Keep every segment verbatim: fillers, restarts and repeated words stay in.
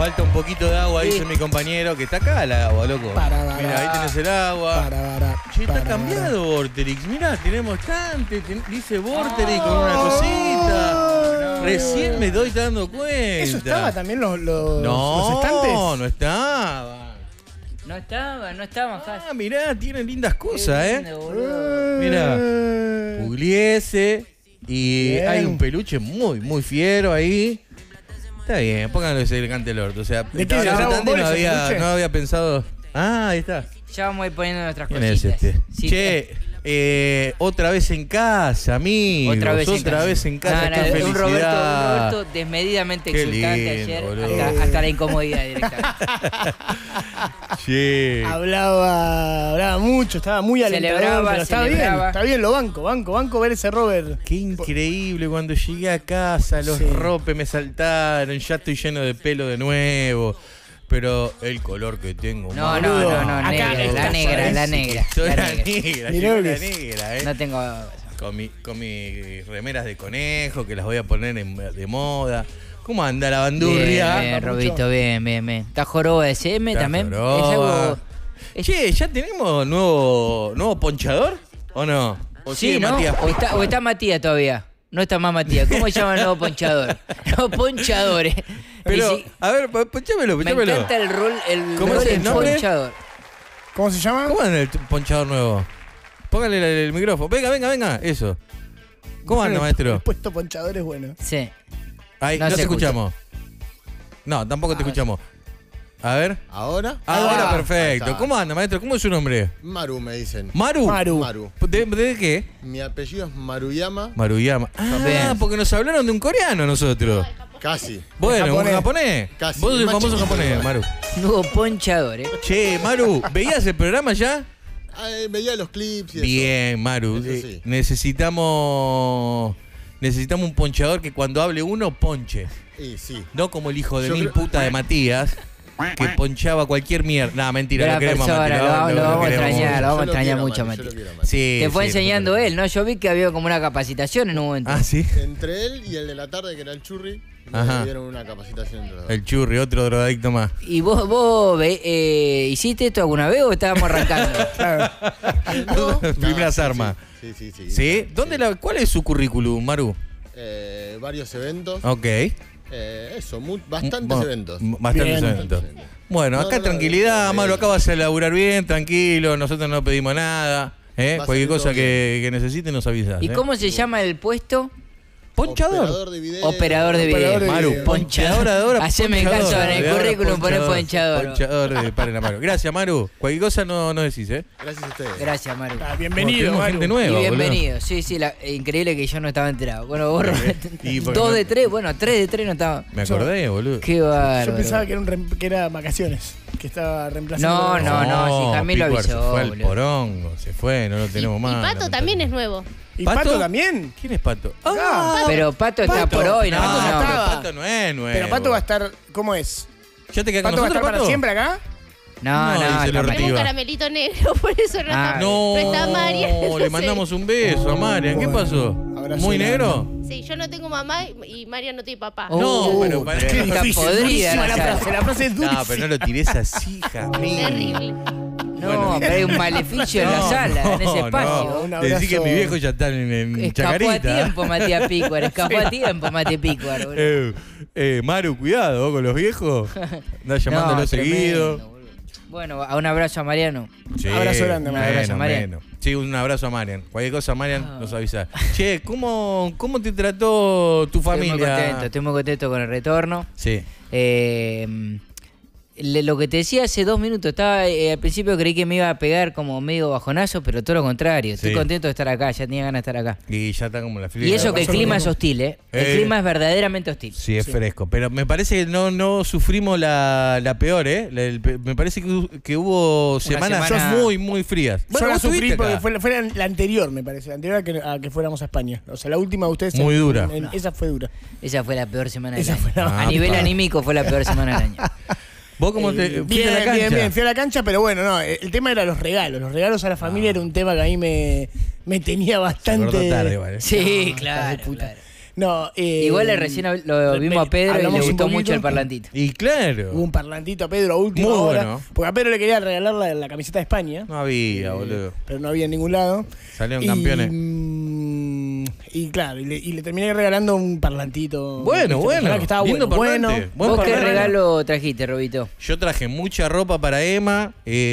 falta un poquito de agua, dice mi compañero, que está acá el agua, loco. Para, para, Mirá, ahí tenés el agua. Para, para, che, está para, cambiado Vorterix. Mirá, tenemos tante, ten, dice Vorterix con una cosita. Oh, Recién me doy dando cuenta. ¿Eso estaba también los, los, no, los estantes? No, no estaba. No estaba, no estaba. Ah, mirá, tiene lindas cosas, Qué ¿eh? lindo, boludo. Mirá, Pugliese. Y Bien. hay un peluche muy, muy fiero ahí. Está bien, pónganlo ese elegante el orto. O sea, ¿De qué? estaba ¿De Dragon tratando y Ball no ese había, peluche? no había pensado. Ah, ahí está. Ya vamos a ir poniendo nuestras ¿Quién cositas. es este? Sí, Che, eh, otra vez en casa, amigos. Otra vez en otra casa. vez en casa. No, qué no, felicidad. un Roberto, un Roberto desmedidamente Qué exultante lindo, ayer, boludo. hasta, hasta la incomodidad directamente. Che. Hablaba, hablaba mucho, estaba muy alentador, Celebraba, pero está bien, celebraba. está bien, lo banco, banco, banco ver ese Robert. Qué increíble, cuando llegué a casa los Sí. ropes me saltaron, ya estoy lleno de pelo de nuevo. Pero el color que tengo, No, man. no, boludo. no, no, Acá negra, la estás, negra, ¿sabes? la negra. Soy la la negra. negra, Mirá llegó lo la que es. negra, eh. No tengo. Con, mi, con mis remeras de conejo, que las voy a poner en- de moda. ¿Cómo anda la bandurria? Bien, bien, Robito, bien, bien, bien. ¿Está joroba de S M Está también? joroba. Es algo. es- Che, ¿ya tenemos nuevo, nuevo ponchador? ¿O no? ¿O Sí, sigue ¿no? Matías? O está, o está Matías todavía. No está más Matías. ¿Cómo se llama el nuevo ponchador? Los ponchadores. Pero, Y sí, a ver, po- ponchámelo, me ponchámelo. encanta el rol, el ¿Cómo rol es el del nombre? ponchador. ¿Cómo se llama? ¿Cómo anda el t- ponchador nuevo? Póngale el, el micrófono. Venga, venga, venga. Eso. ¿Cómo anda, El maestro? puesto ponchador es bueno. Sí. Ahí, No no, se te escucha. escuchamos. No, tampoco te Ah, escuchamos. A ver. ¿Ahora? Ahora Ahí perfecto. está. ¿Cómo anda, maestro? ¿Cómo es su nombre? Maru me dicen. ¿Maru? Maru. Maru. ¿De, de qué? Mi apellido es Maruyama. Maruyama. Ah, Bien. porque nos hablaron de un coreano nosotros. Casi. Bueno, japonés. un japonés. Casi. Vos sos el Más famoso chiquito. japonés, Maru. Nuevo ponchador, ¿eh? Che, Maru, ¿veías el programa ya? Ay, veía los clips y Bien, Maru. Eso Eh, sí. necesitamos necesitamos un ponchador que cuando hable uno ponche. eso. Y sí. No como el hijo de Yo mil creo- puta de Matías, que ponchaba cualquier mierda. No, mentira, Buena lo queremos a persona, Matías. lo vamos- lo vamos a queremos extrañar, mucho. lo vamos a Yo lo extrañar quiero, mucho, Mati, Mati. yo lo quiero, Mati. Sí, Te fue sí, enseñando nosotros- él, ¿no? Yo vi que había como una capacitación en un momento. Ah, sí. Entre él y el de la tarde, que era el churri, Ajá. me dieron una capacitación entre los dos. El churri, otro drogadicto más. ¿Y vos, vos ve- eh, hiciste esto alguna vez o estábamos arrancando? Claro. No, Primeras sí, armas. Sí, sí, sí. ¿Sí? ¿Dónde la, ¿Cuál es su currículum, Maru? Eh, varios eventos. Ok. Eh, eso, mu- bastantes Bueno, eventos. m- Bastantes Bien. eventos. Bueno, No, acá no, tranquilidad, no, Maru, no. acá vas a laburar bien, tranquilo, nosotros no pedimos nada. ¿eh? Va a Cualquier salir cosa todo que, que necesite nos avisas. ¿Y ¿eh? cómo se llama el puesto? Ponchador. Operador de video. Operador de Operador video. de Maru, video. ponchador ahora. Haceme ponchador, caso en el de ahora, currículum, poné ponchador. Ponchador de paren la Maru. Gracias, Maru. Cualquier cosa no, no decís, ¿eh? Gracias a ustedes. Gracias, Maru. Ah, Bueno, bienvenido, tenemos Maru. gente Y nueva, bienvenido. Sí, sí, la- increíble que yo no estaba enterado. Bueno, vos, Y porque dos no- de tres, bueno, tres de tres no estaba. boludo. Me acordé, boludo. Qué bárbaro. Yo pensaba que era, un rem- que era vacaciones, que estaba reemplazando. No, no, no, si Jamil lo Picuar avisó, se fue al boludo. porongo, se fue, no lo tenemos y, más. y Pato también es nuevo. ¿Y ¿Pato? Pato, también? ¿Quién es Pato? Ah, Pero Pato está Pato. por hoy, no, Pato ya no. estaba. pero Pato no es nuevo. Pero Pato va a estar, ¿cómo es? ¿Ya te quedas con ¿Pato va a nosotros, estar para Pato? siempre acá? No, No, no, dice está el mal. Ortiz. Tenemos un Iba. caramelito negro, por eso no Ah. está. No, está Marian. le entonces- mandamos un beso a Marian. ¿Qué Bueno, pasó? abrazo ¿Muy grande. negro? Sí, yo no tengo mamá y Marian no tiene papá. Oh. No, Uh, pero para- Qué Está difícil, podrida durísima la la sala. frase, la frase es durísima. No, pero no lo tires así, Jamil. Terrible. No, Bueno. pero hay un maleficio en la sala, en ese espacio. No. Un Decí que abrazo. mi viejo ya está en, en Escapó Chacarita. a tiempo Matías Pícuar, escapó a tiempo Matías Pícuar, boludo. Eh, eh, Maru, cuidado ¿vos con los viejos. Anda llamándolo No, seguido. tremendo, boludo. Bueno, a un abrazo a Mariano. Sí, Abrazo grande, Un Marian. abrazo, Marian. bueno. Sí, un abrazo a Marian. Cualquier cosa, Marian, Ah. nos avisa. Che, ¿cómo, ¿cómo te trató tu Estoy familia? muy contento, estoy muy contento con el retorno. Sí. Eh, le- lo que te decía hace dos minutos, estaba eh, al principio creí que me iba a pegar como medio bajonazo, pero todo lo contrario. Estoy Sí. contento de estar acá, ya tenía ganas de estar acá. Y ya está como la fila. Y eso que el pasó clima lo es mismo. hostil, ¿eh? El Eh. clima es verdaderamente hostil. Sí, es Sí. fresco. Pero me parece que no, no sufrimos la, la peor, ¿eh? La- el pe- me parece que, hu- que hubo semanas semana- muy, muy frías. Yo la vos sufrí estuviste porque acá. fue, fue la, la anterior, me parece. La anterior a que, a que fuéramos a España. O sea, la última de ustedes. Muy en- dura. en- esa fue dura. Esa fue la peor semana del Esa año. fue la- A nivel Ah, anímico fue la peor semana del año. ¿Vos cómo te Eh, fuiste bien, a la cancha? bien, bien. Fui a la cancha, pero bueno, no. El tema era los regalos. Los regalos a la familia era un tema que a mí me, me tenía Se acordó bastante. tarde, igual, ¿eh? Sí, No, hija de claro, puta. claro. No, eh, Igual recién hab- lo re- vimos a Pedro y le hablamos un gustó poquito. mucho el parlantito. Y claro. Hubo un parlantito a Pedro a última Muy hora. bueno. Porque a Pedro le quería regalar la, la camiseta de España. No había, eh, boludo. Pero no había en ningún lado. Salieron Y, campeones. mm, Y claro, y le, y le terminé regalando un parlantito. Bueno, ¿viste? bueno. Que estaba Lindo bueno. parlante. bueno. Buen ¿Vos qué parlantito. regalo trajiste, Robito? Yo traje mucha ropa para Emma,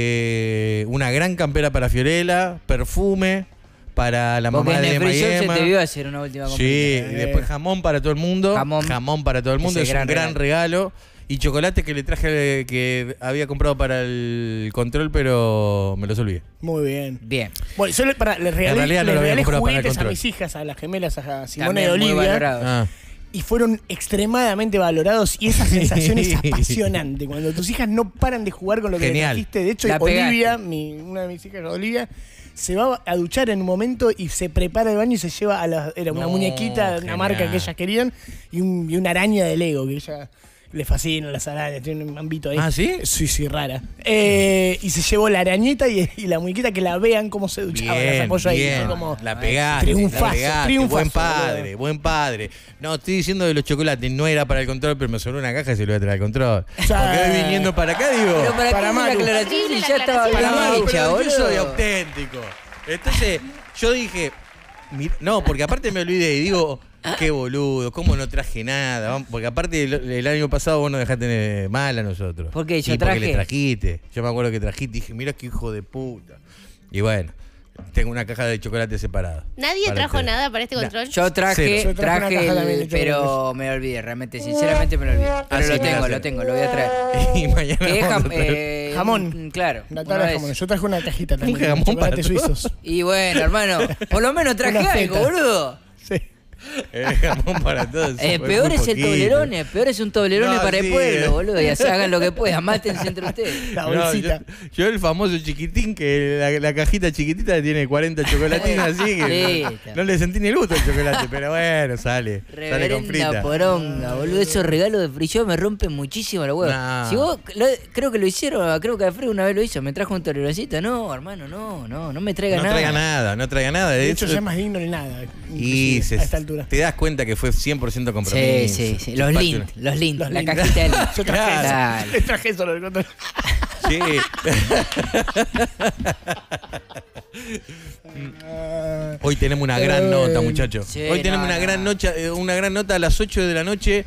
eh, una gran campera para Fiorella, perfume para la Porque mamá en de el Emma y Free Shop se Emma. te vio hacer una última Sí, compra. y después jamón para todo el mundo. Jamón. para todo el mundo, Ese es un gran regalo. Y chocolate que le traje eh, que había comprado para el control, pero me los olvidé. Muy bien. Bien. Bueno, yo le, para, les regalé, realidad no les lo había regalé comprado para el juguetes a control. mis hijas, a las gemelas, a Simone También y muy Olivia. valorado. Ah. Y fueron extremadamente valorados. Y esa sensación es apasionante. Cuando tus hijas no paran de jugar con lo que Genial. le trajiste. De hecho, La Olivia, mi, una de mis hijas, Olivia, se va a duchar en un momento y se prepara el baño y se lleva a la. Era una No, muñequita de una genial. marca que ellas querían y, un, y una araña de Lego que ella. Le fascinan las arañas, tiene un ámbito ahí. ¿Ah, sí? Sí, sí, rara. Eh, y se llevó la arañita y, y la muñequita que la vean cómo se duchaba. Las Bien, apoyo ahí. bien. ¿no? Como, La pegaste, triunfazo, la pegaste. triunfazo, Buen padre, boludo. buen padre. No, estoy diciendo de los chocolates, no era para el control, pero me sobró una caja y se lo voy a traer al control. O sea, Porque hoy viniendo para acá, digo... Pero para, Para qué la Maru. aclaración Sí, si la ya estaba aclaración. bien Para Maru, hecha, pero yo soy boludo. auténtico. Entonces, yo dije... mir- No, porque aparte me olvidé y digo... Qué boludo, cómo no traje nada. Vamos- Porque aparte el, el año pasado vos nos dejaste mal a nosotros. ¿Por qué? Yo Y porque traje. le trajiste. Yo me acuerdo que trajiste y dije, mira qué hijo de puta. Y bueno, tengo una caja de chocolate separada. Nadie para trajo ustedes. nada para este Na- control. Yo traje, Cero. Yo traje una traje, caja el- también de pero chocolates. me olvidé, realmente, sinceramente me lo olvidé. Pero Ah, sí, lo me tengo, hace. lo tengo, lo voy a traer. Y mañana Que es vamos jam- a traer- eh, Jamón. un- Claro. Una una tabla de vez. jamón. Yo traje una cajita también. jamón con para chocolates todos. suizos. Y bueno, hermano, por lo menos traje Una algo, feta. boludo. Sí. El jamón para todos. Eh, fue peor muy es el poquito. toblerone, peor es un toblerone No, para sí, el pueblo, eh. boludo. Y así hagan lo que puedan, mátense entre ustedes. La No, yo, bolsita. yo el famoso chiquitín, que la, la cajita chiquitita tiene cuarenta chocolatinas así, que Listo. no, no le sentí ni el gusto al chocolate, pero bueno, sale. Sale con Reverenda frita. poronga, boludo. Esos regalos de Free Shop me rompen muchísimo los huevos. No. Si vos, lo- creo que lo hicieron, creo que Alfredo una vez lo hizo, me trajo un toleroncito. No, hermano, no, no, no me traiga No nada. traiga nada, no traiga nada. De hecho, ya es más digno ni nada. y inclusive, se- a esta altura. te das cuenta que fue cien por ciento Sí, compromiso. sí, sí. Los Chupate lint, una- los lint, Los la lint. cajita de lint. Yo traje eso. Dale. Les traje eso, lo del control. Sí. Ah, Hoy tenemos una gran Eh, nota, muchachos. sí, Hoy tenemos no, una no. gran noche, eh, una gran nota a las ocho de la noche.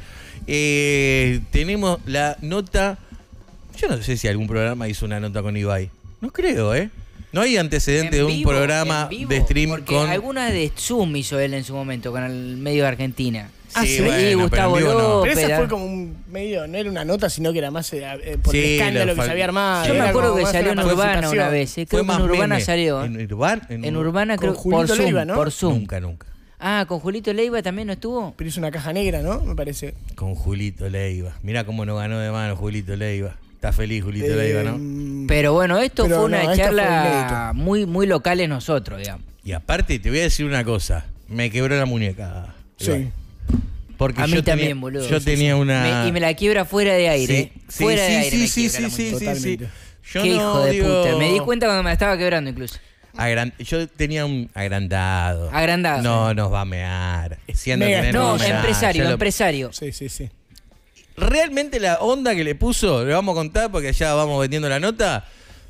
Eh, tenemos la nota. Yo no sé si algún programa hizo una nota con Ibai. No creo, ¿eh? No hay antecedente de En un vivo, programa en vivo, de stream porque con. algunas de Zoom hizo él en su momento con el medio de Argentina. Ah, sí, bueno, y pero Gustavo en vivo no. López. Pero esa Ópera. fue como un medio, no era una nota, sino que era más eh, eh, por el Sí, escándalo lo que fal- se había armado. Yo me era acuerdo como que más salió en una Urbana participación. una vez. eh, Fue Creo que más en Urbana meme. salió. ¿eh? En Urbana, En Urbana Con creo Julito por Zoom, Leiva, ¿no? por Zoom. Nunca, nunca. Ah, con Julito Leiva también no estuvo. Pero hizo una caja negra, ¿no? Me parece. Con Julito Leiva. Mirá cómo nos ganó de mano Julito Leiva. Está feliz Julito Eh, Leiva, ¿no? mm, Pero bueno, esto Pero fue una no, esto fue charla inédito. muy muy locales nosotros, digamos. Y aparte, te voy a decir una cosa. Me quebró la muñeca. Sí. Ibai. Porque A mí yo también, tenía, boludo. Yo Sí, tenía sí. una. Me- y me la quiebra fuera de aire. Sí, sí, fuera de sí, aire. sí, me sí, quiebra la sí, sí, muñeca. sí, Totalmente. sí. Yo Qué no hijo de digo- puta. Me di cuenta cuando me la estaba quebrando incluso. Agran- Yo tenía un agrandado. Agrandado. No, nos va a mear. Si anda a Mega tener, No, nos va a mear. empresario, Ya lo- empresario. Sí, sí, sí. Realmente la onda que le puso, le vamos a contar porque ya vamos vendiendo la nota.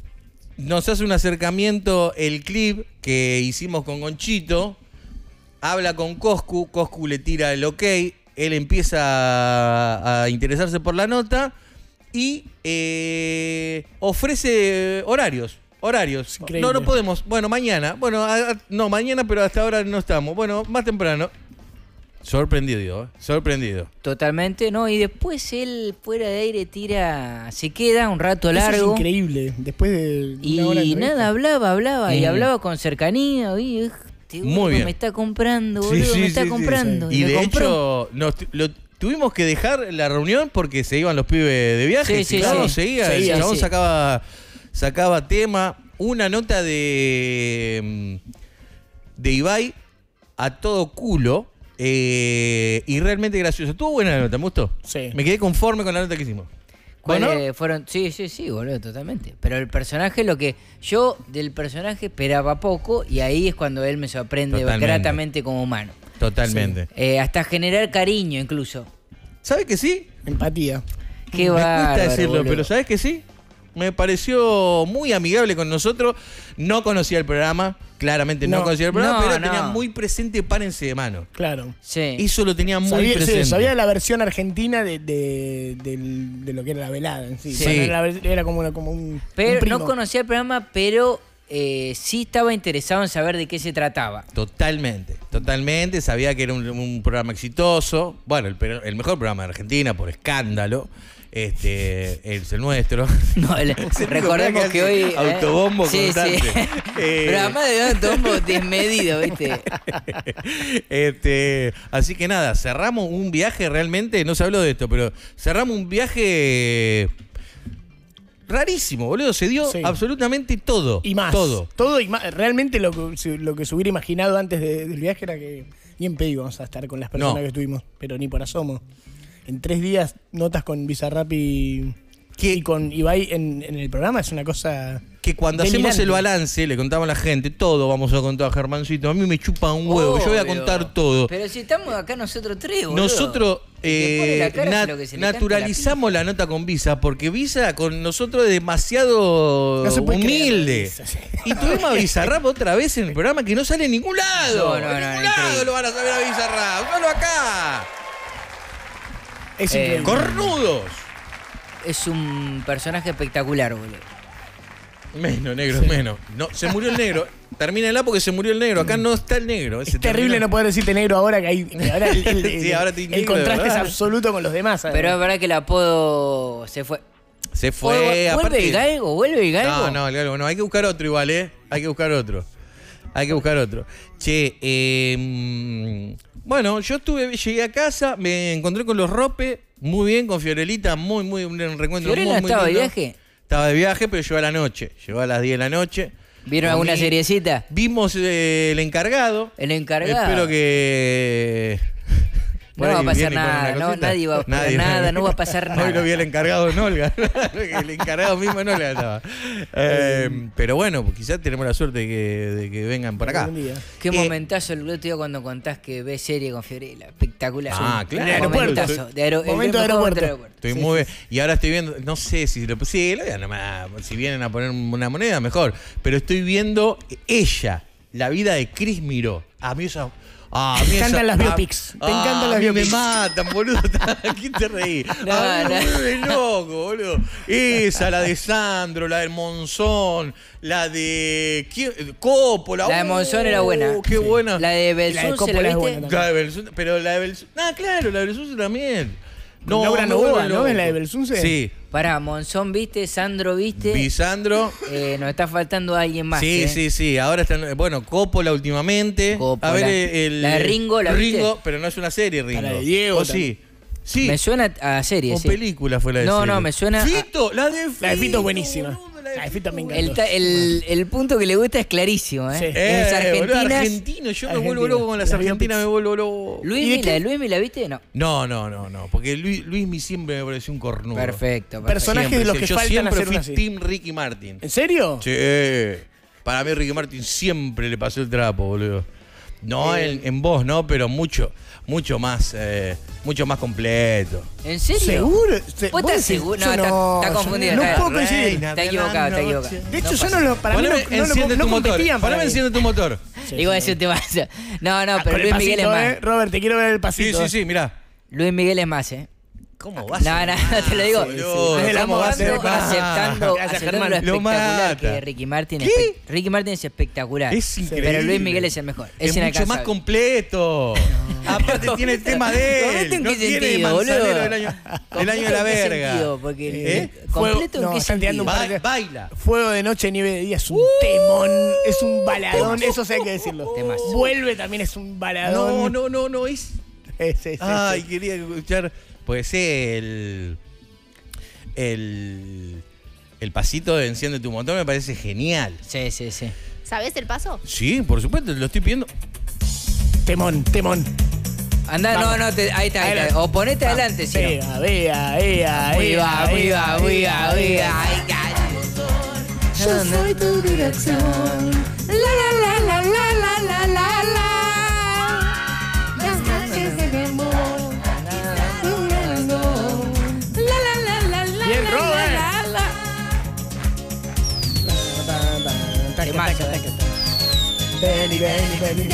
Nos hace un acercamiento el clip que hicimos con Gonchito. Habla con Coscu, Coscu le tira el ok. Él empieza a, a interesarse por la nota y eh, ofrece horarios. Horarios. Increíble. No, no podemos. Bueno, mañana. Bueno, a- a- no, mañana, pero hasta ahora no estamos. Bueno, más temprano. Sorprendido, ¿eh? Sorprendido. Totalmente, ¿no? Y después él fuera de aire tira, se queda un rato Eso largo. es increíble. Después de Y una hora de entrevista. nada, hablaba, hablaba, y Mm. hablaba con cercanía. Y este Muy gordo bien. me está comprando, Sí, boludo, sí, me está sí, sí, comprando. Y me de compró. hecho, nos tu- lo, tuvimos que dejar la reunión porque se iban los pibes de viaje. Sí, si sí, no, sí. seguía. Seguía, el chabón sí. sacaba, sacaba tema. Una nota de, mm, de Ibai a todo culo. eh, y realmente gracioso. Estuvo buena la nota, me gustó. Sí. Me quedé conforme con la nota que hicimos. ¿Cuáles ¿Bueno? fueron? Sí, sí, sí, boludo, totalmente. Pero el personaje, lo que yo del personaje esperaba poco y ahí es cuando él me sorprende Totalmente. gratamente como humano. Totalmente. Eh, hasta generar cariño incluso. ¿Sabes que sí? Empatía. Qué Me bárbaro, cuesta decirlo, boludo. pero ¿sabes que sí? Me pareció muy amigable con nosotros. No conocía el programa, claramente no, No. conocía el programa, No, pero no. tenía muy presente Párense de Mano. Claro. Sí. Eso lo tenía muy Sabía, sí, presente. sabía la versión argentina de, de, del- de lo que era la velada en sí. Sí. Bueno, era, la vers- era como, una- como un, Pero un primo. no conocía el programa, pero eh, sí estaba interesado en saber de qué se trataba. Totalmente, totalmente. Sabía que era un, un programa exitoso. Bueno, el, per- el mejor programa de Argentina por escándalo. Este es el nuestro. No, el- Es el único recordemos programa que hoy. eh, autobombo sí, constante. sí. Eh, Pero además de autobombo desmedido, ¿viste? este, así que nada, cerramos un viaje realmente, no se habló de esto, pero cerramos un viaje rarísimo, boludo. Se dio Sí. absolutamente todo. Y más. Todo. Todo y más. Realmente lo que, se- lo que se hubiera imaginado antes de- del viaje era que ni en pedo íbamos a estar con las personas No. que estuvimos, pero ni por asomo. En tres días, notas con Bizarrap y, ¿Qué? y con Ibai en, en el programa es una cosa. Que cuando delirante. hacemos el balance, le contamos a la gente, todo vamos a contar a Germancito. A mí me chupa un huevo, yo voy a Obvio. contar todo. Pero si estamos acá nosotros tres, boludo. Nosotros El que pone la eh, cara nat- hace lo que se le cante naturalizamos la, nota con Visa, porque Visa con nosotros es demasiado No se puede humilde. creer, sí. Y tuvimos a Bizarrap otra vez en el programa que no sale en ningún lado. No, no, en no, ningún increíble. lado lo van a saber a Bizarrap, solo acá. Es Eh, increíble. Cornudos. Es un personaje espectacular, boludo. Menos, negro, menos. No, se murió el negro. Termínela porque se murió el negro. Acá no está el negro. Es terrible no poder decirte negro ahora que hay. Que ahora el, el- Sí, ahora estoy el negro, de contraste es verdad. absoluto con los demás. ¿sabes? Pero es verdad que el apodo se fue. Se fue. ¿Vuelve aparte- el galgo? ¿Vuelve el galgo? No, no, el galgo no. Hay que buscar otro igual, ¿eh? Hay que buscar otro. Hay que buscar otro. Che, eh, mm, bueno, yo estuve, llegué a casa, me encontré con los Rope, muy bien, con Fiorelita, muy, muy, un reencuentro ¿Fiorella muy, muy estaba de lindo. viaje? Estaba de viaje, pero llegó a la noche. Llegó a las diez de la noche. ¿Vieron Comí. alguna seriecita? Vimos eh, el encargado. El encargado. Espero que... No Por va a ahí pasar viene con nada, una no, cosita. nadie va a pasar nada, no va a pasar Hoy lo nada. vi el encargado en Olga. El encargado mismo en Olga estaba. Eh, pero bueno, pues quizás tenemos la suerte de que, de que vengan por acá. Algún día. Qué Eh, momentazo el otro día cuando contás que ves serie con Fiorella. Espectacular. Ah, claro. Un Aeropuerto. momentazo. De aero- el Momento de mejor aeropuerto. Estoy Sí, muy sí, bien. Y ahora estoy viendo, no sé si lo sí, lo voy a nomás, si vienen a poner una moneda, mejor. Pero estoy viendo ella, la vida de Cris Miró. A mí esa. Ah, a mí Te encantan esa- las ah, biopics. Te ah, encantan las a mí biopics. me matan, boludo. ¿Quién te reí? No, a mí me no. vuelve loco, boludo. Esa, la de Sandro, la del Monzón, la de. ¿quién? Coppola. La de Monzón era buena. Oh, qué buena. La de Belsunce, ¿la Coppola es viste? buena también. La de Belsunce, pero la de Belsunce. Ah, claro, la de Belsunce también. Con Laura me Novoa, vuelve ¿no? loco. ¿Es la de Belsunce? Sí. Pará, Monzón, ¿viste? Sandro, ¿viste? Bisandro. Eh, nos está faltando alguien más. Sí, eh. sí, sí. Ahora están. Bueno, Coppola últimamente. Coppola. A ver, eh, el. La de Ringo, ¿la Ringo, viste? pero no es una serie, Ringo. la de Diego ¿O sí? Sí. Me suena a serie, O sí. película fue la de No, serie. no, me suena a- Fito, la de Fito. La de Fito es buenísima. boludo, La de Fito me encanta. El, ta- el, el punto que le gusta es clarísimo, ¿eh? Sí. Eh, Las boludo, argentinas. argentino. Yo me Argentina. vuelvo loco con las Las argentinas, me biopics. vuelvo loco. Luis, ¿Y de ¿la qué? de Luismi la viste? No. No, no, no, no. Porque Luis, Luismi siempre me pareció un cornudo. Perfecto, perfecto. Personaje Siempre, de los sí. que Yo faltan siempre hacer fui una así. Team Ricky Martin. ¿En serio? Sí. Para mí Ricky Martin siempre le pasó el trapo, boludo. No Eh. en, en voz, ¿no? Pero mucho, mucho más, eh, mucho más completo. ¿En serio? ¿Seguro? Se- ¿Vos estás decís, seguro? yo No, está- está yo confundido, No, está- puedo coincidir. Reina Está de equivocado, la está noche. equivocado. De hecho, No yo pasa no lo. Para mí no, Poneme, no, lo- enciende no tu motor. competían para Poneme, mí. enciende tu motor. Igual ese tema. No, no, Ah, pero con el Luis Miguel es pasito, más. eh. Robert, te quiero ver el Sí, pasito. sí, sí, mirá. Luis Miguel es más, ¿eh? ¿Cómo vas? No, no, no te lo digo. boludo, ¿cómo Estamos va a ser dando- más? aceptando, Gracias, aceptando Germán. lo Lo espectacular mata. que es Ricky Martin. ¿Qué? Espe- Ricky Martin es espectacular. Es increíble. Pero Luis Miguel es el mejor. Es, Es mucho más inalcanzable. completo. Aparte tiene el tema de ¿Completo él. en No qué tiene sentido, manzanero boludo? del año, del año de la ¿Completo en qué verga. sentido? Porque ¿Eh? ¿completo Fuego- en qué no, están tirando sentido? un Ba- baila. Fuego de noche, nieve de día es un temón, es un baladón, eso sí hay que decirlo. Temazo. Vuelve también es un No, baladón. no, no, no. Es. Es, es, es, Ay, es. quería escuchar. Pues el. El. El pasito de Enciende tu motor me parece genial. Sí, sí, sí. ¿Sabés el paso? Sí, por supuesto, lo estoy pidiendo. Temón, temón. Anda, Vamos. no, no, te, ahí está, ahí está. Adelante. O ponete adelante, si no. Vea, vea, vea, Viva, vea, viva, vea, viva, viva. Ay, Yo soy tu dirección. La la la la la la la la la. Temazo, taca, eh. taca, taca. Benny, Benny, Benny.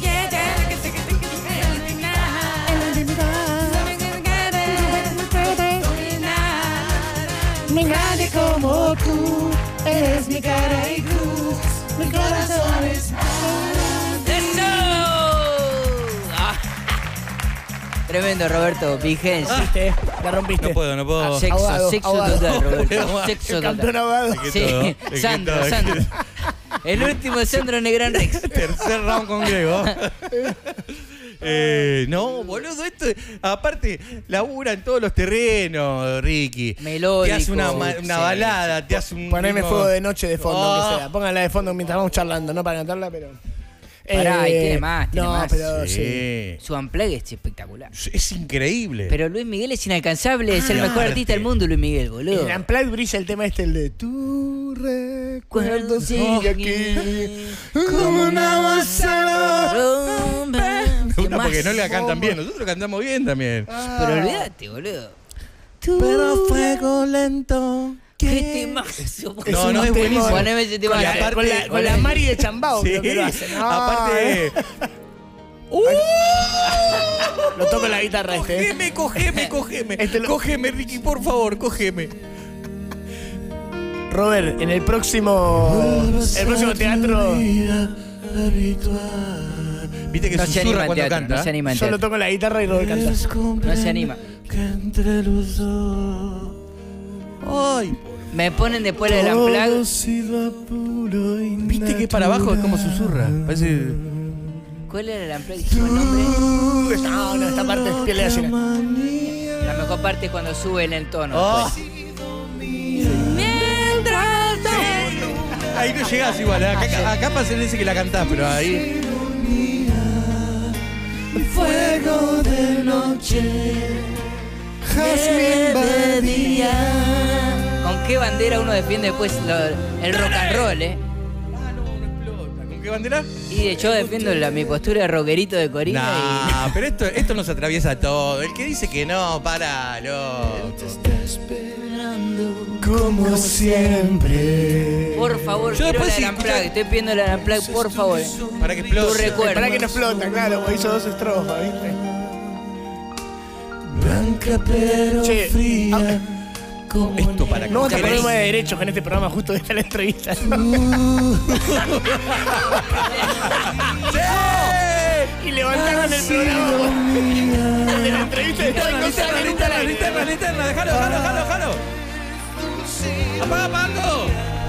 Nadie como tú, eres mi cara y cruz, mi corazón es... ¡Eso! Ah. Tremendo, Roberto. Vigencia. ¿Viste? La rompiste. No puedo, no puedo. Sexo, Ahogado, sexo ahogado. total, Roberto. Ahogado. Sexo El campeón total. ahogado. Es que Sí, todo, es que Sandro, todo, es que- Sandro. El último Sandro Negrán Rex. Tercer round con Grego. Eh, no, boludo, esto. Aparte, labura en todos los terrenos, Ricky. Melódico. Te hace una, ma- una Sí. balada, te hace un. Poneme ritmo- fuego de noche de fondo, Oh. aunque sea. Pónganla de fondo mientras vamos charlando, no para cantarla, pero. Pará, y Eh, tiene más, tiene no, más. pero sí. Sí. Su unplug es espectacular. Es increíble. Pero Luis Miguel es inalcanzable, es el Ah, mejor arte. artista del mundo, Luis Miguel, boludo. En Unplugged brilla el tema este, el de tu recuerdo Cuando sigue aquí como una manzana. Me gusta Más porque no la cantan bomba. bien. Nosotros cantamos bien también. Pero olvídate, boludo. Pero fuego lento. ¿Qué tema? No, no, es un buenísimo. temón. Poneme ese tema. Con la, aparte- con la, con la Mari de Chambao, Sí. creo que lo hacen. No, Aparte. ¡Uh! lo toco en la guitarra este. ¿eh? Cogeme, cogeme, cogeme. Este lo- Cogeme, Ricky, por favor, cogeme. Robert, en el próximo. El próximo teatro. Viste que No se susurra anima en cuando teatro, canta. no se anima en Yo lo teatro. toco en la guitarra y Robert canta. No se anima. Ay, Me ponen después del unplug. viste que es para abajo, es como susurra. Parece. ¿Cuál era el unplug? ¿Dijimos el nombre? Uh, no, no, esta parte es piel de gallina. La mejor parte es cuando suben el tono. Oh. después. Mientras Ahí no llegás igual, ¿eh? acá, acá parece que la cantás, pero ahí. Fuego de noche, jazmín de día. ¿Con qué bandera uno defiende después lo- el rock and roll, eh? Ah, no, no explota. ¿Con qué bandera? Y de- yo defiendo la, mi postura de rockerito de Corina Nah, pero esto, esto nos atraviesa todo. El que dice que no, páralo. Como siempre. y... Por favor, Yo quiero después la sí del unplug. escuché- Estoy pidiendo la del unplug, por favor. eh. Para que Tu explote. recuerdo. Para que no explota, claro, porque hizo dos estrofas, ¿viste? Blanca pero Che, fría. ah, como Esto para no vamos a ¿Qué problema ves? de derechos con este programa, justo está la entrevista. Y levantaron el programa. El de la entrevista de Linterna, linterna, linterna, linterna, linterna, déjalo, déjalo, déjalo, déjalo. Apaga, apaga.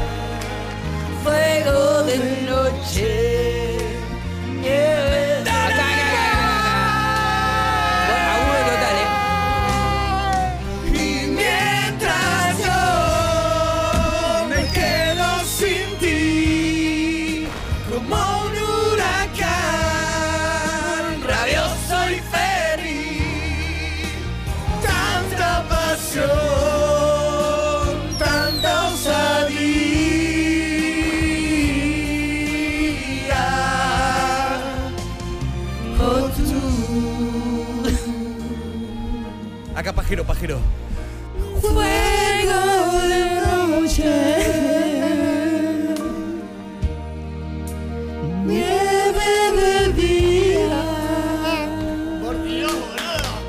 Fuego de noche. Yeah. Acá, acá, acá, acá. Agudo total, eh. Y mientras yo me quedo sin ti, como un huracán, rabioso y feliz, tanta pasión, tanta osadía. Oh, tú. Acá, pajero, pajero. Fuego de noche, nieve de día. Por Dios, boludo.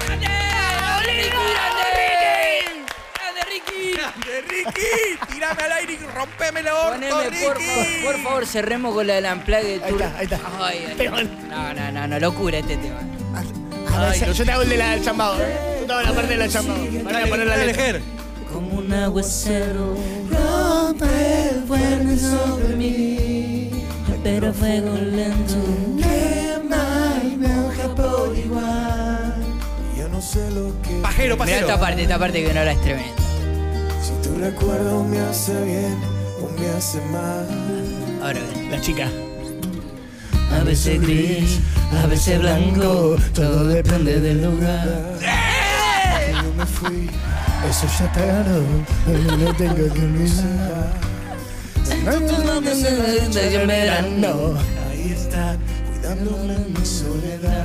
¡Grande, Ricky! ¡Grande, Ricky! ¡Tirame al aire y rompeme el orto, Poneme, por, Ricky! favor, por favor, cerremos con la del unplug de Ahí tour. está, ahí está. Ay, ay, Temón. no, no, no, no, locura este tema. Ay, yo te hago el de la del chambao. Yo te hago la parte de la chambao. Van a poner la Dale, letra. Ger. Como un aguacero, Rompe fuerte sobre mí, pero fuego lento. quema y me ahoga por igual. Yo no sé lo que Pajero, Mira pajero. esta parte, esta parte que no la es tremenda. si tu recuerdo me hace bien o me hace mal. Ahora ven. La chica. A veces gris, a veces blanco, todo depende del lugar. Yo me fui, eso ya está ganado, no tengo que olvidar. En verano. Ahí está, cuidándome en mi soledad.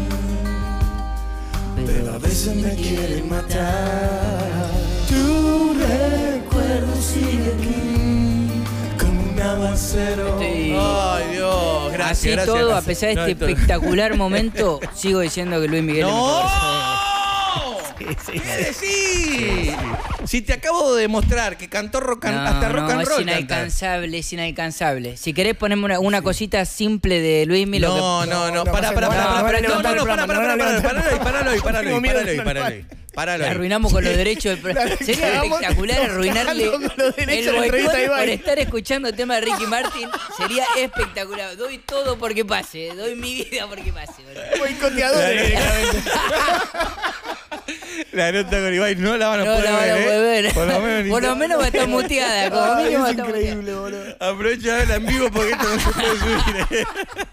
Pero a veces me quieren matar. Tu recuerdo sigue aquí, como un aguacero. Sí. Ay, Dios, gracias. Así gracias, todo, gracias. a pesar de No, este esto- espectacular momento, sigo diciendo que Luis Miguel es mejor. ¡No! ¿Qué decís? Si te acabo de demostrar que cantó rock and, No, hasta rock no, and es roll. inalcanzable, es inalcanzable. Si querés ponerme una, una cosita simple de Luis Miguel. No, no, no, no para, pasa para, nada, para, no para, van a no, no, levantar no, el para, programa, para, no van a para, levantar el paralo ahí, paralo ahí, Tengo miedo paralo ahí, de paralo ahí, paralo ahí. Arruinamos con los derechos del programa. Sería Quedamos espectacular arruinarle cagando con los derechos el de la entrevista a boicot Ibai. por estar escuchando el tema de Ricky Martin. Sería espectacular. Doy todo porque pase. Doy mi vida porque pase. boludo. Boicoteador directamente. La nota con Ibai no la van a No poder la van a ver, poder ¿eh? ver. Por lo menos, Por lo menos va a estar muteada. Como Ay, mínimo va a es estar muteada. increíble, boludo. Aprovecha a verla en vivo porque esto no se puede subir. ¿eh?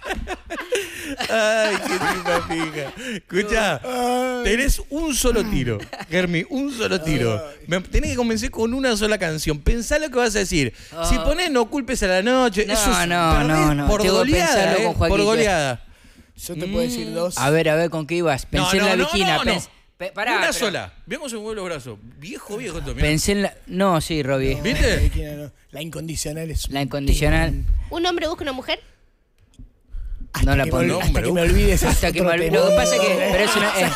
Ay, qué tripa fija. Escucha, tenés un solo tiro, Germi, un solo tiro. Me tenés que convencer con una sola canción. Pensá lo que vas a decir. Si ponés No culpes a la noche, No, eso es, no, perdés no, no. por Tengo que goleada, pensarlo ¿eh? con Por Joaquín. goleada. Yo te puedo decir dos. A ver, a ver, ¿con qué ibas? Pensé No, en la no, no, viquina. no, no. pens- pe- pará, una pero- sola. Vemos un los brazos. Viejo, viejo esto. mirá. Pensé en la... No, sí, Robbie. ¿Viste? La incondicional es un La incondicional. ¿Un hombre busca una mujer? No la que me pongo. ol- Hasta que me olvides. Hasta es que me otro olvidé. tema. Lo que pasa que. Pero es una. eh,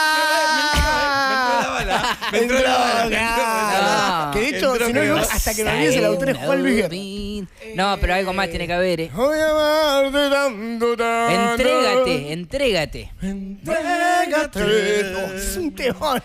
Me entró la bala. Me entró la bala. me entró la bala. No. Que de hecho, Entró si no, que no, va. hasta que me olvides el autor es Juan Luis Guerra. No, pero algo más tiene que haber, eh. Voy a amarte tanto, tanto. Entrégate, entrégate. Entrégate. Oh, es un temón.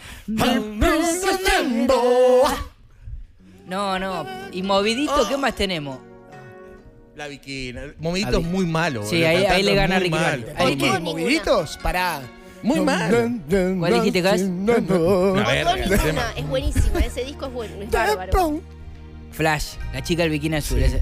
No, no. Y movidito, ¿qué más tenemos? La viquina. Movidito es muy malo. Sí, boludo, ahí- ahí cantando le gana muy Ricky malo. Martin. Ahí ¿Por le qué? queda. ¿Moviditos? Pará. Muy malo. ¿Cuál dijiste, Gas? Una No, verga, no, el ninguna. tema. Es buenísima. Ese disco es bueno. Es bárbaro. Flash, la chica del bikini azul. ese.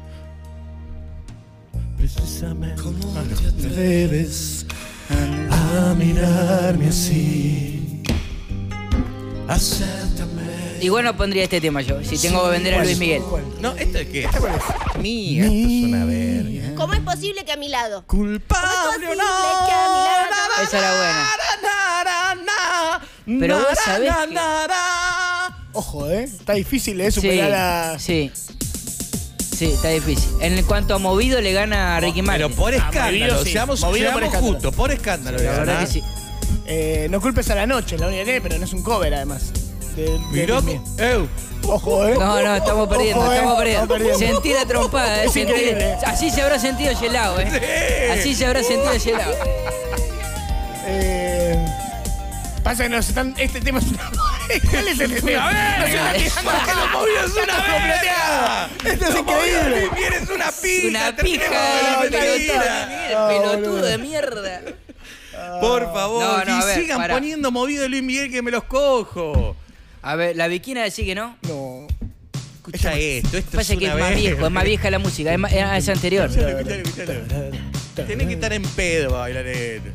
Precisamente. ¿Cómo te atreves a mirarme así? Acéptame. Igual no pondría este tema yo, si tengo que vender a Luis Miguel. No, ¿esto es qué? Mía, esto es una verga. ¿Cómo es posible que a mi lado? Culpable ¿Cómo o es no. posible que a mi lado- Esa era buena. buena. Pero vos sabés que- Ojo, ¿eh? Está difícil, ¿eh? Superar a... Sí, sí. Sí, está difícil. En cuanto a movido le gana a Ricky Martin. Pero por escándalo, movido sí. seamos, Movido por seamos escándalo. justos, por escándalo. La le verdad gana. que sí. Eh, no culpes a la noche, es la única que tiene, pero no es un cover, además. De, de Miró, Luis Miguel. eu, Ojo, ¿eh? No, no, estamos perdiendo, Ojo, eh, estamos perdiendo. estamos perdiendo. Sentí la trompada, eh, Es sentí- increíble. Así se habrá sentido Gelao, eh. Sí. Así se habrá sentido Gelao. Eh, pasa que nos están... Este tema es una... ¿Cuál es este tema? Nos están tirando que lo movido es una verga. Esto es increíble. Eres una pija. Una terminemos pija con la de mentira. pelotudo de mierda. Por favor, No, no, y a ver, sigan pará. poniendo movido de Luis Miguel que me los cojo. A ver, la viquina decía que no. No. Escucha esto, esto Pasa es que una es más verga. viejo, es más vieja la música, es, más- es anterior. Escuchalo, escuchalo, escuchalo. Tenés que estar en pedo para bailar esto.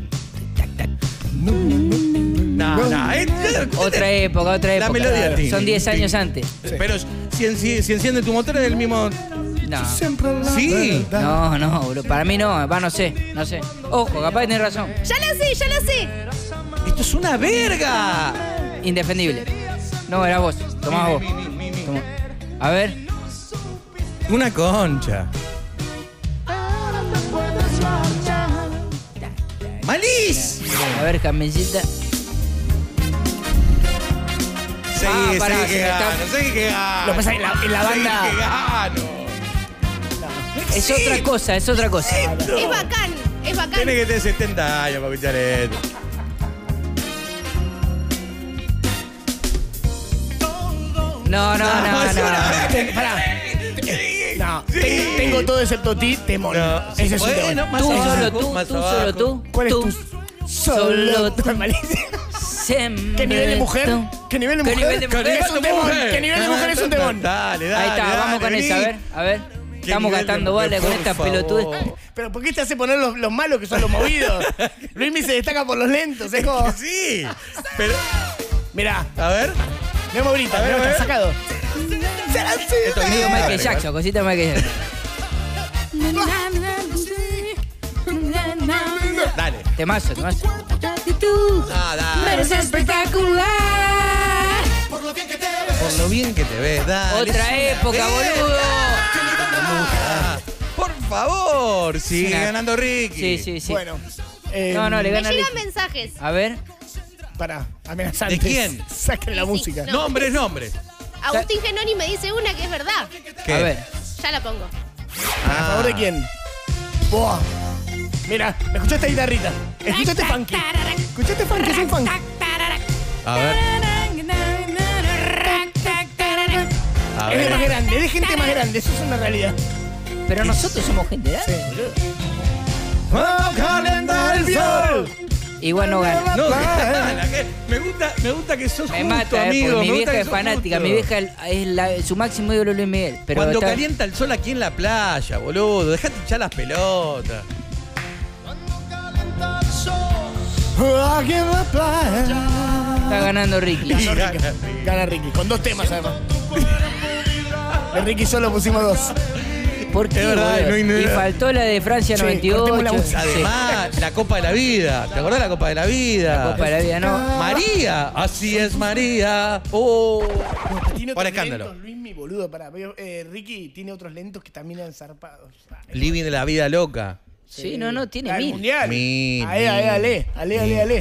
No, no, esto- Otra época, otra La época. melodía, tin, Son diez tin. años antes. Pero si, enci- si enciende tu motor es el mismo. No. Siempre la Sí. verdad. No, no, bro, para mí no, va, no sé, no sé. Ojo, capaz que tenés razón. Ya lo sé, ya lo sé. Esto es una verga. Indefendible. No, era vos, tomás vos. Mi, mi, mi, mi. Tomá. A ver, Una concha. ¡Malís! a ver, Carmencita. Sí, Ah, sí pará, se que me está- gano, sí que gano. Lo que pasa es que en la- en la banda- Sí que gano. Es Sí. otra cosa, es otra cosa. Es bacán, es bacán. Tiene que tener setenta años para escuchar esto. No, no, no, es una no. verga. Pará. Sí. No, Sí. te- tengo todo excepto ti, temón. No. Ese es un Bueno, temón. más Tú, abajo, solo tú, más tú, abajo. solo tú. ¿Cuál es tú. tu Solo solo tú. tú? Malísimo. Siempre ¿Qué nivel de mujer? tú. ¿Qué nivel de ¿Qué mujer? nivel de mujer? Es un temón. ¿Qué nivel de mujer es un temón? Dale, dale. Ahí está, dale, vamos con vení. esa, a ver, a ver. ¿Qué Estamos nivel de gastando mujer, balas con por estas favor? pelotudes. Pero ¿por qué te hace poner los, los malos que son los movidos? Luismi se destaca por los lentos, es como... Sí, pero. Mirá, A ver. no hemos ahorita, A ver, mirá, a ver. está sacado. Esto es Medio una Michael verga. Jackson, cosita de Michael Jackson. Dale. Temazo, temazo. Ah, dale. Eres espectacular. Por lo bien que te ves, dale. Otra es una época, verga. boludo. Ah, por favor, sigue Una- ganando Ricky. Sí, sí, sí. Bueno. eh, No, no, le Me gana llegan Ricky. mensajes. A ver. Pará, amenazantes. ¿De quién? Saquen la Sí, sí, música. no. Nombres, nombres. Agustín Genoni me dice una que es verdad. ¿Qué? A ver. Ya la pongo. ¿A favor de quién? Buah. Mira, ¿me escuchaste guitarrita? Escuchaste funky. Escuchaste funky, soy funky. A ver. A Es de más ver. grande, es de gente más grande, eso es una realidad. Pero nosotros somos gente grande, boludo. Igual no gana. No, la que- me gusta, me gusta que sos Me justo, mata, eh, amigo. porque mi me gusta vieja que es sos fanática. justo. Mi vieja es la- su máximo ídolo Luis Miguel. Pero Cuando está- calienta el sol aquí en la playa, boludo. Dejate hinchar las pelotas. Aquí en la playa. está ganando Ricky. Y Gana gana Ricky. Ricky. Gana Ricky, con dos temas además. De Ricky solo pusimos dos. ¿Por qué, Es verdad, boludo? no hay nada. Y faltó la de Francia Sí, noventa y cortemos la ocho. música. Sí. Además, la Copa de la Vida. ¿Te acordás de la Copa de la Vida? Copa de la vida, no. María. Así es, María. Oh. Tiene Por otros escándalo. lentos, Luis, mi boludo, pará. Eh, Ricky tiene otros lentos que también han zarpado. Living de la vida loca. Sí, no, no, tiene La del mil. mundial. Mil, Ale, ale, mil. ale, ale, ale, ale.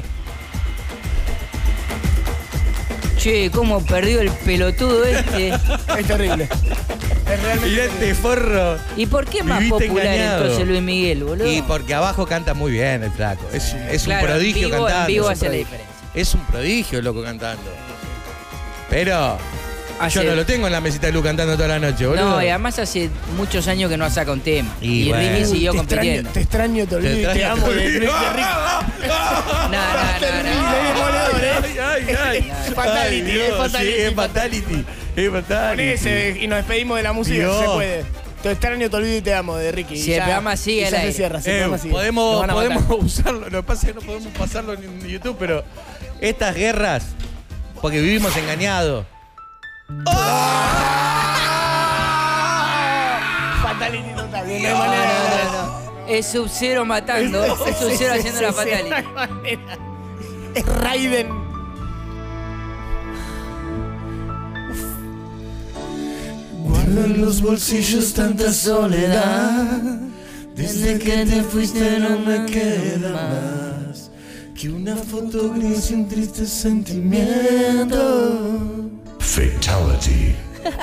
Che, cómo perdió el pelotudo este. Es terrible. Es realmente Mirá terrible. este forro. ¿Y por qué más Viviste popular engañado. entonces Luis Miguel, boludo? Y porque abajo canta muy bien el flaco. Es, es Claro, un prodigio en vivo, cantando. En vivo es un hace la prodigio. diferencia. Es un prodigio el loco cantando. Pero Hace- yo no lo tengo en la mesita de luz cantando toda la noche, boludo. No, y además hace muchos años que no saca un tema. Y Y, bueno. Ricky siguió te compitiendo. extraño, te extraño, te olvido y te extraño, amo de, te de, de olvido. Ricky. No, no, Terrible, no, no. es goleador, ¿eh? Ay, ay, ay. Fatality, Ay, Dios, es fatality, sí, es es fatality. Es Con fatality. ese y nos despedimos de la música, Dios. si se puede. Te extraño, te olvido y te amo de Ricky. Si Y el ya- programa sigue y ya al se aire. cierra, si el Eh, programa sigue. Nos podemos van a podemos matar. usarlo. Lo que pasa es que no podemos pasarlo en YouTube, pero estas guerras, porque vivimos engañados. Fatality total, no hay No, manera. no, no, no. Es Sub-Zero matando. Es Sub-Zero Sí, haciendo sí, la sí, fatality. no hay manera. Es Raiden. Guardo en los bolsillos tanta soledad. Desde que te fuiste no me queda más que una foto gris y un triste sentimiento. Fatality.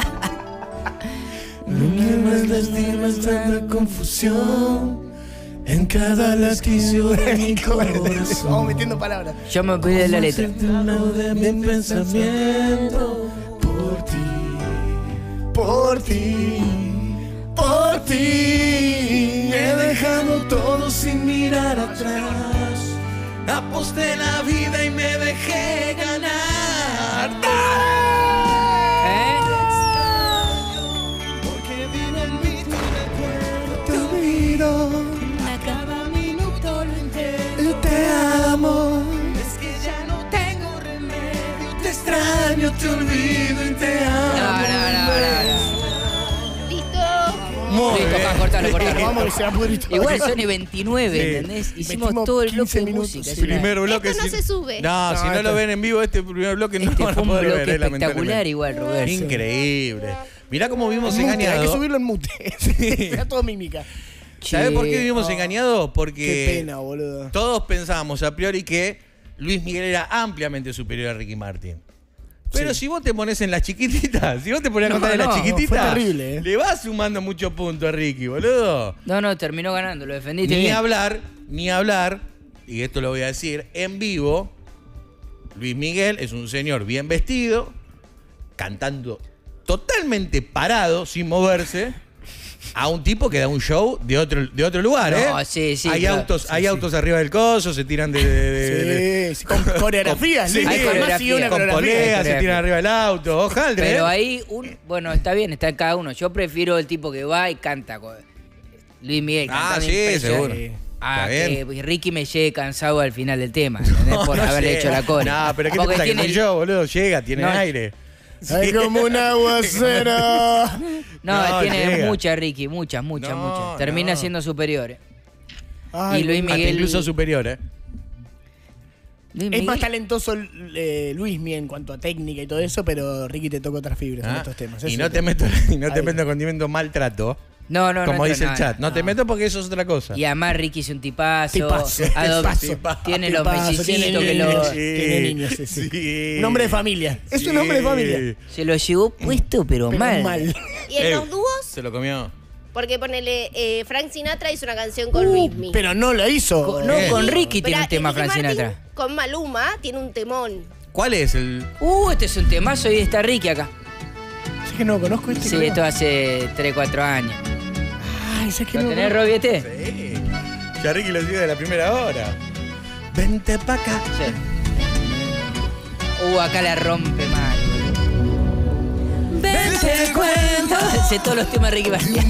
No me más lastimas tanta confusión en cada latido de mi Vamos corazón. metiendo palabras. Yo me olvidé de la letra. Hacerte un lado de mi pensamiento por ti, por ti, por ti. He dejado todo sin mirar atrás. Aposté la vida y me dejé ganar. ¿Eh? Porque vive en mí tu recuerdo. Te olvido. A cada minuto lo intento. Te amo. Es que ya no tengo remedio. Te extraño, te olvido y te amo. No, no, no, no, no. Listo. Muy Listo, bien. acá, cortalo, cortalo. Vamos que se va a pudrir todo. Igual Sony veintinueve, Sí. ¿entendés? Hicimos Metimos todo el bloque quince de minutos, música. sí. es una- Primer bloque. Esto no si- se sube. No, No, si no esto- lo ven en vivo, este primer bloque no Este lo van a fue un poder bloque ver, eh, espectacular lamentablemente. igual, Roberto. Increíble. Mirá cómo vivimos Mute, hay que engañados. subirlo en mute. Era todo mímica. ¿Sabés por qué vivimos no. engañados? Porque Qué pena, boludo. todos pensábamos a priori que Luis Miguel era ampliamente superior a Ricky Martin. Pero Sí. si vos te pones en las chiquititas, si vos te pones a No, contar en las no, chiquititas, fue terrible, eh. le vas sumando muchos puntos a Ricky, boludo. No, no, terminó ganando, lo defendiste Ni bien. hablar, ni hablar, y esto lo voy a decir, en vivo, Luis Miguel es un señor bien vestido, cantando totalmente parado, sin moverse, a un tipo que da un show de otro, de otro lugar, No, ¿eh? sí, sí, Hay claro. autos, Sí, hay sí. autos arriba del coso, se tiran de... de- de- de- Sí, sí, con coreografías. Sí, Luis hay Miguel más coreografía. siguió una con coreografía. poleas, se coreografía. tiran arriba del auto, ojalá. Pero ahí, un, bueno, está bien, está cada uno. Yo prefiero el tipo que va y canta. con- Luis Miguel Ah, cantando sí, impresionante. seguro. A Está que bien. Ricky me llegue cansado al final del tema, ¿entendés? Por No haberle sé. hecho la core. No, pero ¿qué te Porque pasa? Que tiene soy el- yo, boludo. Llega, tiene No. aire. Hay como un aguacero. No, No, tiene llega. muchas, Ricky, muchas, muchas, No, muchas. Termina no. siendo superior. eh. Ay, Y Luis Hasta Miguel- incluso superior, ¿eh? Luis Es Miguel- más talentoso eh, Luismi en cuanto a técnica y todo eso, pero Ricky te toca otras fibras en Ah, estos temas. Y es no cierto. te meto, y no te Ahí. meto condimento maltrato. No, no, como no dice entro, el chat. No, no. te meto porque eso es otra cosa. Y además Ricky es un tipazo. Tipazo, adop- tipazo. Tiene los Tipazo, mellicitos tiene que niños, lo, sí. Tiene niños, sí, sí. Sí. Un hombre de familia. Es un hombre de familia. se lo llevó puesto, pero, Pero mal. mal. ¿Y en Eh, los dúos? Se lo comió. Porque ponele, eh, Frank Sinatra hizo una canción con Uh, Luismi. pero no lo hizo. Co- no, Eh. con Ricky Pero tiene un a- tema Ricky Frank Martin Sinatra. Con Maluma tiene un temón. ¿Cuál es el...? Uh, este es un temazo y está Ricky acá. Es que no conozco este. Sí, creo. esto hace tres, cuatro años. Ay, ¿sabes que ¿Lo no? tenés, Robbie, este? Sí. Ya Ricky lo sigue de la primera hora. Vente pa' acá. Sí. Uh, acá la rompe mal, boludo. Vente cuento. Sé todos los temas de Ricky Martin.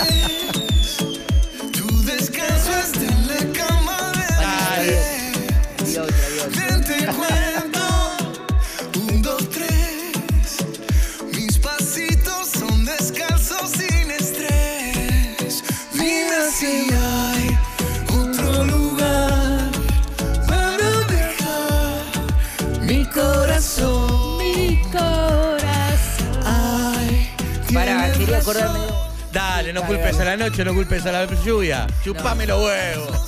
Tu descanso está en la cama de Dale. Y otra, y otra. Vente cuento, un, dos, tres. Mis pasitos son descalzos sin estrés. Dime si hay otro lugar para dejar mi corazón. Mi corazón. Ay, Pará, tienes quería razón. acordarme de... Dale, no culpes a la noche, no culpes a la lluvia. Chupame los huevos.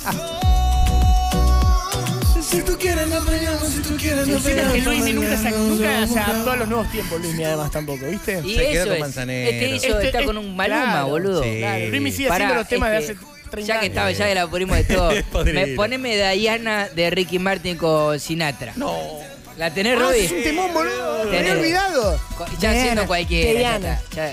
Si tú quieres nos bañamos, si tú quieres El nos tema es que bañamos. Luismi nunca se, nunca se adaptó a los nuevos tiempos, Luismi, además tampoco, ¿viste? Y Se quedó eso con es. Manzanero. Este hizo, Este está es- con un Maluma, claro, boludo. sí. Claro, Luismi sigue Pará, haciendo los temas este, de hace treinta Ya que años. estaba, ya que la pudrimos de todo. Podrido. Me, poneme Diana de Ricky Martin con Sinatra. No. ¿La tenés, Ah, Robbie? es un temón, boludo. Me había Tenés. olvidado. Co- Ya haciendo Diana, cualquiera. ya Diana. está, ya.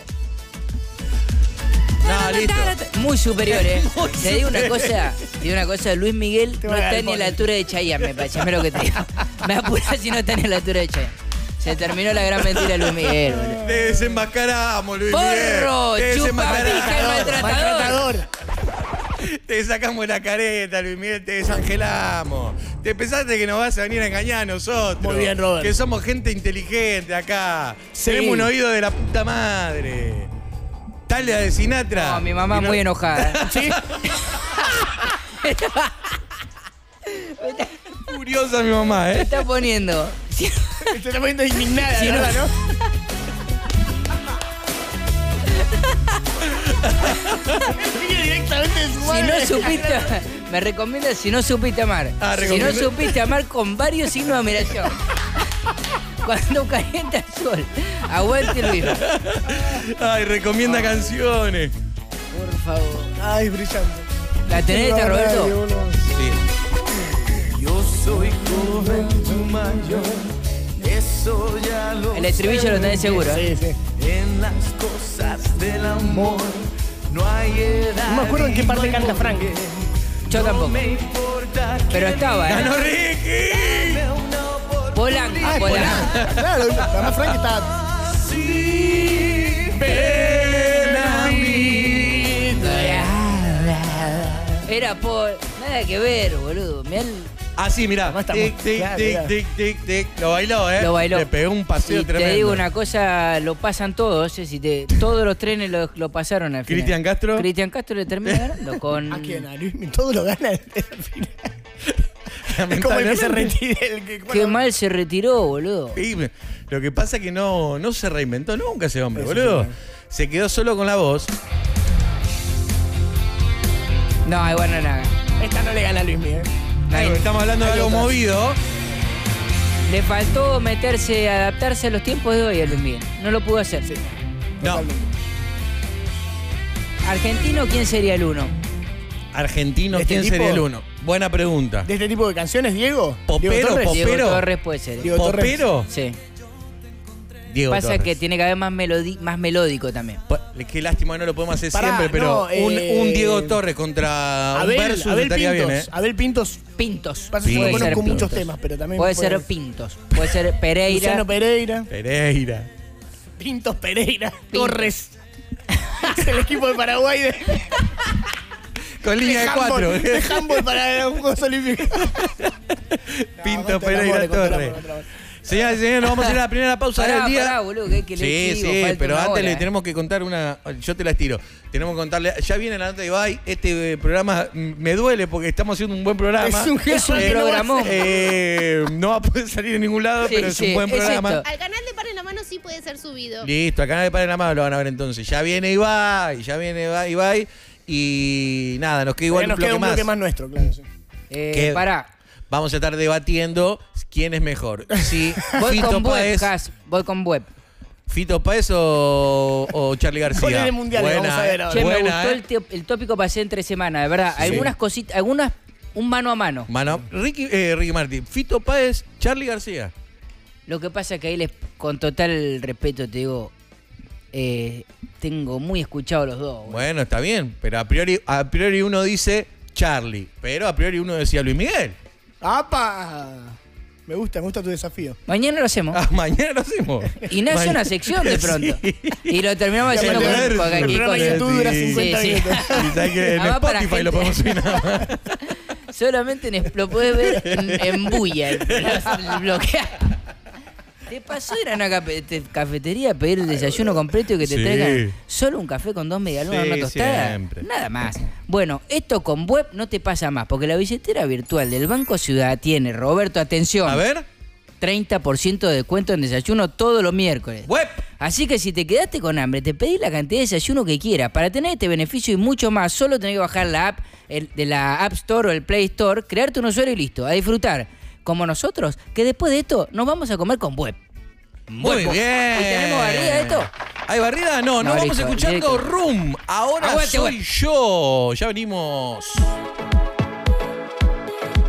No, listo. Muy superior, ¿eh? Muy Te digo una superior. cosa, te digo una cosa, Luis Miguel Te no va a está dar ni a la pone. altura de Chayanne, me parece, mira lo que te digo. Me apura si no está ni a la altura de Chayanne. Se terminó la gran mentira de Luis Miguel, boludo. Te desenmascaramos, Luis Miguel. ¡Porro! Te ¡Chupa pija el desenmascaramos. maltratador! Maltratador. Te sacamos la careta, Luis Miguel, te desangelamos. Te pensaste que nos vas a venir a engañar a nosotros. Muy bien, Robert. Que somos gente inteligente acá. Sí. Tenemos un oído de la puta madre. Talia de Sinatra. No, mi mamá Y no- muy enojada. ¿Sí? Furiosa mi mamá, Me ¿eh? está poniendo. Si, Se está poniendo indignada, Si no- ¿verdad, no? Sigue directamente de su si madre. no supiste, me recomienda si no supiste amar. Ah, si no recomienda. supiste amar con varios signos de admiración. Cuando calienta el sol. Aguante Luis. Ay, recomienda canciones. Por favor. Ay, brillante. ¿La tenés esta, Roberto? Sí. Yo soy joven, tú mayor. Eso ya lo El estribillo lo tenés seguro, ¿eh? Sí, sí. En las cosas del amor no hay edad. No me acuerdo en qué parte canta Frank. Yo tampoco. Me importa Pero estaba, ¡Ganó ¿eh? Ricky! Polanco, Ah, Polanco. Polanco. Claro, además Frank está... así. Ven a mí. Era por... Nada que ver, boludo. Mirá el- Ah, sí, mirá. Además estamos- Tic, tic, claro, tic, claro. tic, tic, tic. Lo bailó, ¿eh? Lo bailó. Le pegó un paseo Y tremendo. te digo una cosa, lo pasan todos, ¿eh? Si te, todos los trenes lo, lo pasaron al final. Cristian Castro. Cristian Castro le termina ganando con... ¿A quién? A Luismi. Todo lo gana al final. Es como el que se Lamentablemente. retire. El que, Qué bueno, mal se retiró, boludo. Sí, lo que pasa es que no, no se reinventó nunca ese hombre, Eso boludo. sí, Se quedó solo con la voz. No, igual no nada. Esta no le gana a Luismi, ¿eh? Nadie- Estamos hablando de hay algo otras. movido. Le faltó meterse, adaptarse a los tiempos de hoy a Luis Miguel. No lo pudo hacer. Sí. No. Totalmente. Argentino, ¿quién sería el uno? Argentino, ¿De este ¿quién tipo? sería el uno? Buena pregunta. ¿De este tipo de canciones, Diego? Popero, ¿Diego Torres? pop- Diego ¿Popero? Torres puede ser. ¿eh? Diego Torres. ¿Popero? Sí. Diego Pasa Torres. que tiene que haber más, melodi más melódico también. Pues, qué lástima que no lo podemos hacer Pará, siempre, pero no, un, eh, un Diego Torres contra Abel, un versus Abel estaría Pintos. bien, ¿eh? Abel Pintos. Pintos. Pasa que yo Puede no ser conozco muchos Pintos. temas, pero también Puede ser Pintos. Puede ser Pereira. Luciano Pereira. Pereira. Pintos Pereira. Pintos. Torres. Es el equipo de Paraguay de, Con línea de handball, cuatro. de handball para los Juegos Olímpicos. Pinto No, Pereira contra el amor, Torres. contra el amor. Señores y señores, nos vamos a ir a la primera pausa Pará, del día. pará, boludo, que hay que Sí, leer chivo, sí, falta pero una antes hora, le eh. tenemos que contar una. Yo te la estiro. Tenemos que contarle. Ya viene la nota de Ibai. Este eh, programa mm, me duele porque estamos haciendo un buen programa. Es un gesto un que no programón. va a ser. Eh, no va a poder salir en ningún lado, Sí, pero es sí, un buen es programa. esto. Al canal de Paren la Mano sí puede ser subido. Listo, acá de Padre la Mano lo van a ver entonces. Ya viene Ibai, ya viene Ibai, Ibai. Y nada, nos queda igual Eh, nos un bloque queda un más. bloque más nuestro, claro. Sí. Eh, ¿Qué? pará. Vamos a estar debatiendo quién es mejor. Si Voy Fito con web, Páez, Cas, voy con web. Fito Páez o, o Charly García. ¿Cuál es el mundial? Vamos a ver eh. ahora. Che, me Buena, gustó eh. el, tio- el tópico pasé entre semana, de verdad. Sí. Algunas cositas, algunas, un mano a mano. Mano, Ricky, eh, Ricky Martin, Fito Páez, Charly García. Lo que pasa es que ahí les, con total respeto te digo, eh, tengo muy escuchado los dos. güey. Bueno, está bien, pero a priori, a priori uno dice Charly, pero a priori uno decía Luis Miguel. ¡Apa! Me gusta, me gusta tu desafío. Mañana lo hacemos. Ah, mañana lo hacemos. Y nace Mañana- una sección de pronto. Sí. Y lo terminamos Ya haciendo me con, acuerdo. con El cualquier programa de cosa. YouTube dura Sí, cincuenta sí. minutos. Y sabes que en Además, para Spotify lo gente- podemos subir nada más. Solamente en, lo puedes ver en, en Bulla, el, el bloqueado. ¿Te pasó ir a una cafe- te- cafetería a pedir el desayuno completo y que te Sí. traigan solo un café con dos medialunas y Sí, una tostada? siempre. Nada más. Bueno, esto con web no te pasa más, porque la billetera virtual del Banco Ciudad tiene, Roberto, atención, A ver, treinta por ciento de descuento en desayuno todos los miércoles. web. Así que si te quedaste con hambre, te pedís la cantidad de desayuno que quieras. Para tener este beneficio y mucho más, solo tenés que bajar la app el- de la App Store o el Play Store, crearte un usuario y listo. A disfrutar. Como nosotros, que después de esto nos vamos a comer con web. Muy Web. bien. ¿Y tenemos barrida de esto? ¿Hay barrida? No, no, No, vamos listo, escuchando directo. Room. Ahora Aguante, soy web. yo. Ya venimos.